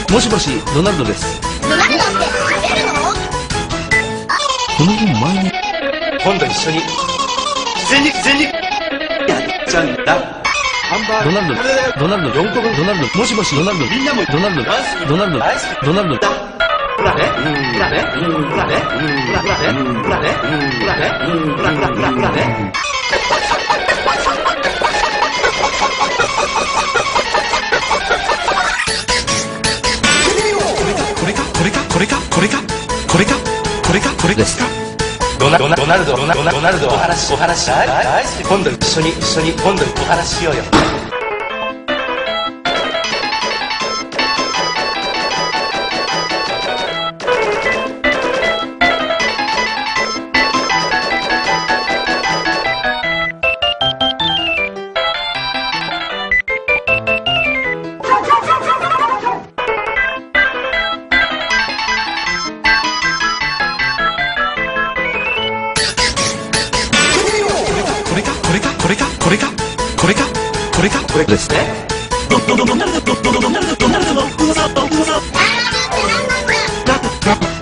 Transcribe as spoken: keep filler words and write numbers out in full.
もしもし、ドナルドです。 ドナルドって食べるの？ この本前に。 今度一緒に全力全力やっちゃうんだ。ハンバーグドナルド、ドナルド、 よんこぶんドナルド、もしもし、ドナルド、 みんなもドナルド、ドナルド、 大好きドナルド、 だ。ほらね、ほらね、ほらね、ほらね、ほらね、ほらね、ほらほらほらほらね。 これか、これか、これか、これか、これか、これか、これですか。 ドナドナドナルドドナドナドナルドお話お話大大好き。今度一緒に一緒に今度お話ししようよ。 これか、これか、これか、これか、これか、これか、これですね。ドドドドナルド、ドドドナルド、ドナルドの嘘、嘘。 ドナルドって何なんだ？